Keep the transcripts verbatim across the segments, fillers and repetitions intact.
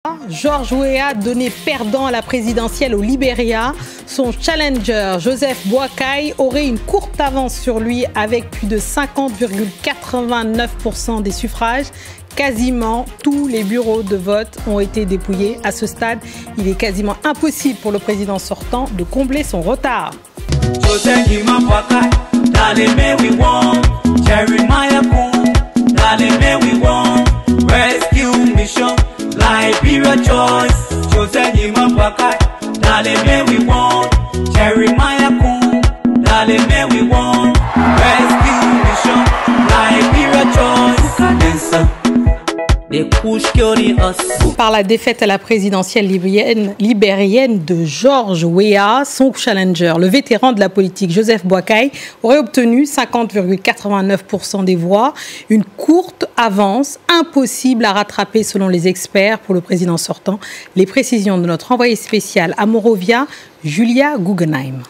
George Weah donné perdant à la présidentielle au Libéria. Son challenger, Joseph Boakai, aurait une courte avance sur lui avec plus de cinquante virgule quatre-vingt-neuf pour cent des suffrages. Quasiment tous les bureaux de vote ont été dépouillés. À ce stade, il est quasiment impossible pour le président sortant de combler son retard. Liberia choice, chosen him a Boakai. Dale me we want, Jeremiah Kun. Dale me we want, rescue mission. Liberia choice, they push killing us. Par la défaite à la présidentielle libérienne, libérienne de George Weah, son challenger, le vétéran de la politique Joseph Boakai, aurait obtenu cinquante virgule quatre-vingt-neuf pour cent des voix. Une courte avance, impossible à rattraper selon les experts pour le président sortant. Les précisions de notre envoyé spécial à Monrovia, Julia Guggenheim.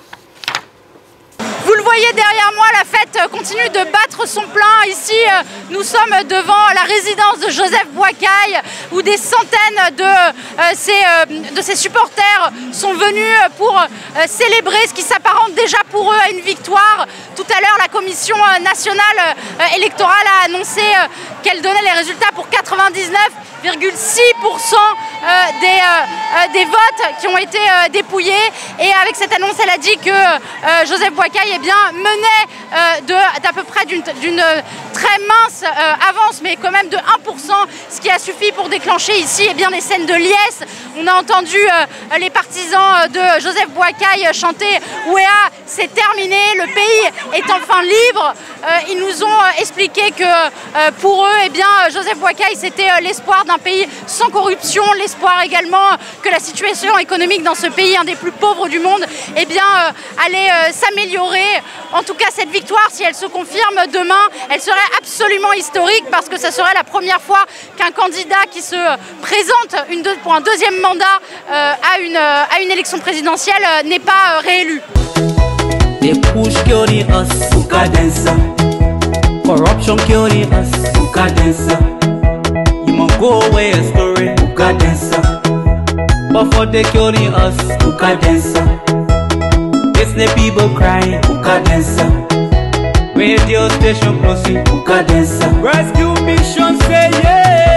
Vous le voyez derrière moi, la fête continue de battre son plein. Ici, nous sommes devant la résidence de Joseph Boakai, où des centaines de, euh, ses, euh, de ses supporters sont venus pour euh, célébrer ce qui s'apparente déjà pour eux à une victoire. Tout à l'heure, la Commission nationale euh, électorale a annoncé euh, qu'elle donnait les résultats pour quatre-vingt-dix-neuf virgule six pour cent euh, des, euh, des votes qui ont été euh, dépouillés. Et avec cette annonce, elle a dit que euh, Joseph Boakai eh bien, menait euh, d'à peu près d'une très mince euh, avance, mais quand même de un pour cent, ce qui a suffi pour déclencher ici eh bien, des scènes de liesse. On a entendu euh, les partisans de Joseph Boakai chanter « Weah, c'est terminé, le pays est enfin libre ». Euh, ils nous ont euh, expliqué que euh, pour eux, eh bien, Joseph Boakai, c'était euh, l'espoir d'un pays sans corruption, l'espoir également que la situation économique dans ce pays, un des plus pauvres du monde, eh bien, euh, allait euh, s'améliorer. En tout cas, cette victoire, si elle se confirme demain, elle serait absolument historique parce que ce serait la première fois qu'un candidat qui se présente une deux, pour un deuxième mandat euh, à, une, euh, à une élection présidentielle euh, n'est pas euh, réélu. They push killing us, Ukadensa. Corruption killing us, Ukadensa. You must go away a story, Ukadensa. But for they killing us, Ukadensa. Listen people crying, Ukadensa. Radio station closing, Ukadensa. Rescue mission say yeah.